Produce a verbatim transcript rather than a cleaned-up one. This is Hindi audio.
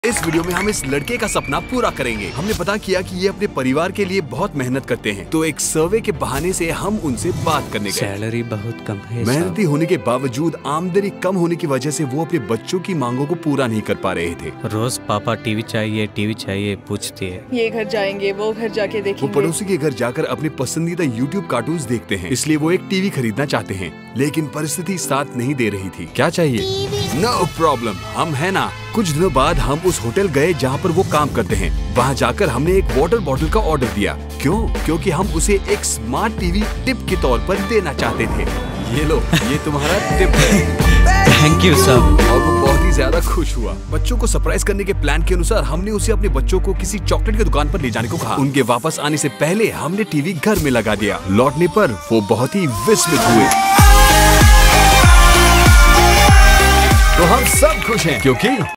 इस वीडियो में हम इस लड़के का सपना पूरा करेंगे। हमने पता किया कि ये अपने परिवार के लिए बहुत मेहनत करते हैं, तो एक सर्वे के बहाने से हम उनसे बात करने गए। सैलरी बहुत कम है। मेहनती होने के बावजूद आमदनी कम होने की वजह से वो अपने बच्चों की मांगों को पूरा नहीं कर पा रहे थे। रोज पापा टीवी चाहिए टीवी चाहिए पूछती है। ये घर जाएंगे वो घर जाके देखेंगे। वो पड़ोसी के घर जाकर अपने पसंदीदा यूट्यूब कार्टून्स देखते हैं, इसलिए वो एक टीवी खरीदना चाहते हैं, लेकिन परिस्थिति साथ नहीं दे रही थी। क्या चाहिए? नो प्रॉब्लम, हम है ना। कुछ दिनों बाद हम उस होटल गए जहाँ पर वो काम करते हैं। वहाँ जाकर हमने एक वाटर बॉटल का ऑर्डर दिया। क्यों? क्योंकि हम उसे एक स्मार्ट टीवी टिप के तौर पर देना चाहते थे। ये लो, ये तुम्हारा टिप है। Thank you sir. और वो बहुत ही ज्यादा खुश हुआ। बच्चों को सरप्राइज करने के प्लान के अनुसार हमने उसे अपने बच्चों को किसी चॉकलेट की दुकान पर ले जाने को कहा। उनके वापस आने से पहले हमने टीवी घर में लगा दिया। लौटने पर वो बहुत ही विस्मित हुए। तो हम सब खुश हैं क्योंकि